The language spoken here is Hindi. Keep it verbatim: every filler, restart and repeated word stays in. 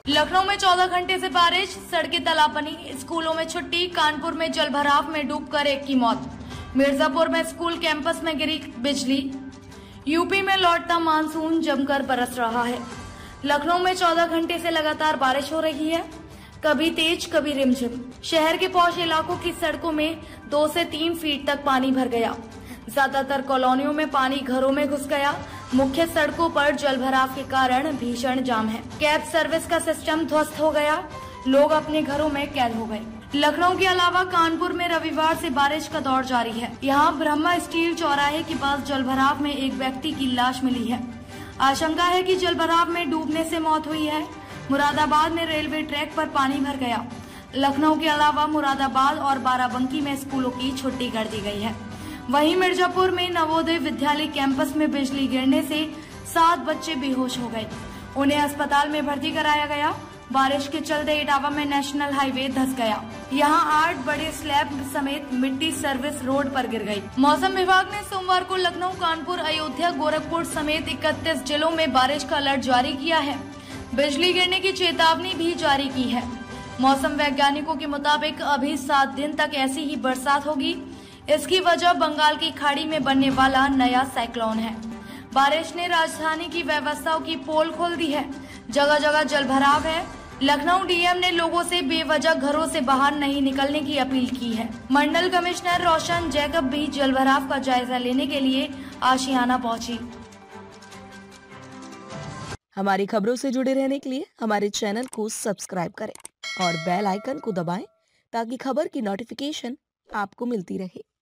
लखनऊ में चौदह घंटे से बारिश, सड़कें तालाब बनी, स्कूलों में छुट्टी, कानपुर में जलभराव में डूबकर एक की मौत, मिर्जापुर में स्कूल कैंपस में गिरी बिजली। यूपी में लौटता मानसून जमकर बरस रहा है। लखनऊ में चौदह घंटे से लगातार बारिश हो रही है, कभी तेज कभी रिमझिम। शहर के पौष इलाकों की सड़कों में दो से तीन फीट तक पानी भर गया। ज्यादातर कॉलोनियों में पानी घरों में घुस गया। मुख्य सड़कों पर जलभराव के कारण भीषण जाम है। कैब सर्विस का सिस्टम ध्वस्त हो गया। लोग अपने घरों में कैद हो गए। लखनऊ के अलावा कानपुर में रविवार से बारिश का दौर जारी है। यहाँ ब्रह्मा स्टील चौराहे के पास जलभराव में एक व्यक्ति की लाश मिली है। आशंका है कि जलभराव में डूबने से मौत हुई है। मुरादाबाद में रेलवे ट्रैक पर पानी भर गया। लखनऊ के अलावा मुरादाबाद और बाराबंकी में स्कूलों की छुट्टी कर दी गई है। वहीं मिर्जापुर में नवोदय विद्यालय कैंपस में बिजली गिरने से सात बच्चे बेहोश हो गए। उन्हें अस्पताल में भर्ती कराया गया। बारिश के चलते इटावा में नेशनल हाईवे धंस गया। यहां आठ बड़े स्लैब समेत मिट्टी सर्विस रोड पर गिर गई। मौसम विभाग ने सोमवार को लखनऊ, कानपुर, अयोध्या, गोरखपुर समेत इकतीस जिलों में बारिश का अलर्ट जारी किया है। बिजली गिरने की चेतावनी भी जारी की है। मौसम वैज्ञानिकों के मुताबिक अभी सात दिन तक ऐसी ही बरसात होगी। इसकी वजह बंगाल की खाड़ी में बनने वाला नया साइक्लोन है। बारिश ने राजधानी की व्यवस्थाओं की पोल खोल दी है। जगह जगह जलभराव है। लखनऊ डीएम ने लोगों से बेवजह घरों से बाहर नहीं निकलने की अपील की है। मंडल कमिश्नर रोशन जैकब भी जलभराव का जायजा लेने के लिए आशियाना पहुंची। हमारी खबरों से जुड़े रहने के लिए हमारे चैनल को सब्सक्राइब करें और बेल आइकन को दबाएं ताकि खबर की नोटिफिकेशन आपको मिलती रहे।